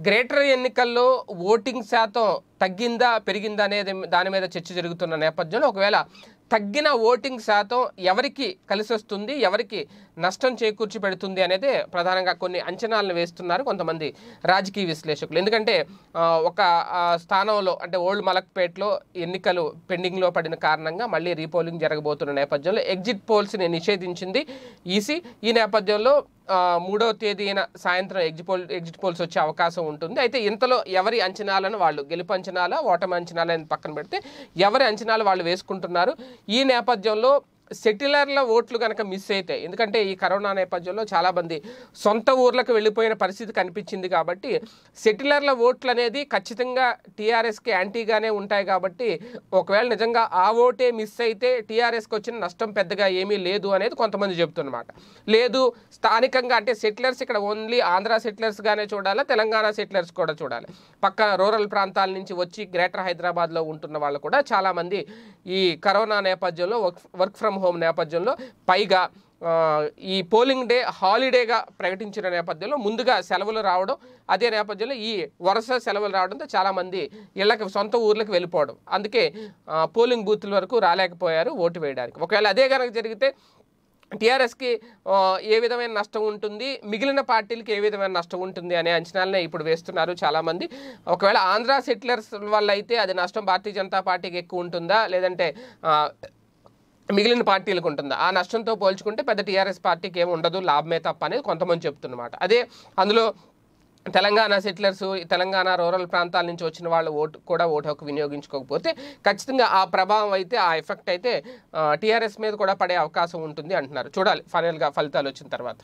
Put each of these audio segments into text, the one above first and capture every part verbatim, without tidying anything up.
Greater ఎన్నికల్లో voting శాతం తగ్గిందా పెరిగిందా అనేది దాని మీద చర్చ జరుగుతున్న నేపథ్యంలో ఒకవేళ తగ్గిన ఓటింగ్ శాతం ఎవరికి కలిసి వస్తుంది, ఎవరికి నష్టం చేకూర్చి పెడుతుంది అనేది ప్రధానంగా కొన్ని అంచనాలను వేస్తున్నారు కొంతమంది రాజకీయ విశ్లేషకులు. ఎందుకంటే ఒక స్థానంలో అంటే ఓల్డ్ మలక్పేట్లో ఎన్నికలు పెండింగ్లో పడిన కారణంగా మళ్ళీ రీపోలింగ్ జరగబోతున్న నేపథ్యంలో ఎగ్జిట్ పోల్స్ని నిషేధించింది ఈసీ. ఈ నేపథ్యంలో మూడవ తేదీన సాయంత్రం ఎగ్జిట్ పోల్ ఎగ్జిట్ పోల్స్ వచ్చే అవకాశం ఉంటుంది. అయితే ఇంతలో ఎవరి అంచనాలను వాళ్ళు గెలుపు అంచనాల ఓటమి అంచనాలను పక్కన పెడితే ఎవరి అంచనాలు వాళ్ళు వేసుకుంటున్నారు. ఈ నేపథ్యంలో సెటిలర్ల ఓట్లు కనుక మిస్ అయితే, ఎందుకంటే ఈ కరోనా నేపథ్యంలో చాలామంది సొంత ఊర్లకు వెళ్ళిపోయిన పరిస్థితి కనిపించింది కాబట్టి సెటిలర్ల ఓట్లు అనేది ఖచ్చితంగా టీఆర్ఎస్కి యాంటీగానే ఉంటాయి. కాబట్టి ఒకవేళ నిజంగా ఆ ఓటే మిస్ అయితే టీఆర్ఎస్కి వచ్చిన నష్టం పెద్దగా ఏమీ లేదు అనేది కొంతమంది చెబుతున్నమాట. లేదు స్థానికంగా అంటే సెటిలర్స్ ఇక్కడ ఓన్లీ ఆంధ్ర సెటిలర్స్గానే చూడాలి, తెలంగాణ సెటిలర్స్ కూడా చూడాలి. పక్క రూరల్ ప్రాంతాల నుంచి వచ్చి గ్రేటర్ హైదరాబాద్లో ఉంటున్న వాళ్ళు కూడా చాలామంది ఈ కరోనా నేపథ్యంలో వర్క్ వర్క్ ఫ్రమ్ హోమ్ నేపథ్యంలో పైగా ఈ పోలింగ్ డే హాలిడేగా ప్రకటించిన నేపథ్యంలో ముందుగా సెలవులు రావడం, అదే నేపథ్యంలో ఈ వరుస సెలవులు రావడంతో చాలామంది ఇళ్ళకి సొంత ఊర్లకు వెళ్ళిపోవడం, అందుకే పోలింగ్ బూత్ల వరకు రాలేకపోయారు ఓటు వేయడానికి. ఒకవేళ అదే కనుక జరిగితే టీఆర్ఎస్కి ఏ విధమైన నష్టం ఉంటుంది, మిగిలిన పార్టీలకి ఏ విధమైన నష్టం ఉంటుంది అనే అంచనాలనే ఇప్పుడు వేస్తున్నారు చాలామంది. ఒకవేళ ఆంధ్ర సెటిలర్స్ వల్ల అయితే అది నష్టం భారతీయ జనతా పార్టీకి ఎక్కువ ఉంటుందా, లేదంటే మిగిలిన పార్టీలకు ఉంటుందా? ఆ నష్టంతో పోల్చుకుంటే పెద్ద టీఆర్ఎస్ పార్టీకి ఏమి ఉండదు, లాభమే తప్ప అనేది కొంతమంది చెప్తున్నమాట. అదే అందులో తెలంగాణ సెటిలర్స్, తెలంగాణ రూరల్ ప్రాంతాల నుంచి వచ్చిన వాళ్ళు ఓటు కూడా ఓటు హక్కు వినియోగించుకోకపోతే ఖచ్చితంగా ఆ ప్రభావం అయితే, ఆ ఎఫెక్ట్ అయితే టీఆర్ఎస్ మీద కూడా పడే అవకాశం ఉంటుంది అంటున్నారు. చూడాలి ఫైనల్గా ఫలితాలు వచ్చిన తర్వాత.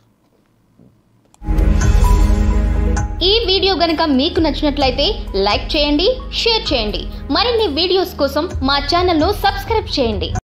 ఈ వీడియో గనుక మీకు నచ్చినట్లయితే లైక్ చేయండి, షేర్ చేయండి. మరిన్ని వీడియోస్ కోసం మా ఛానల్ను సబ్స్క్రైబ్ చేయండి.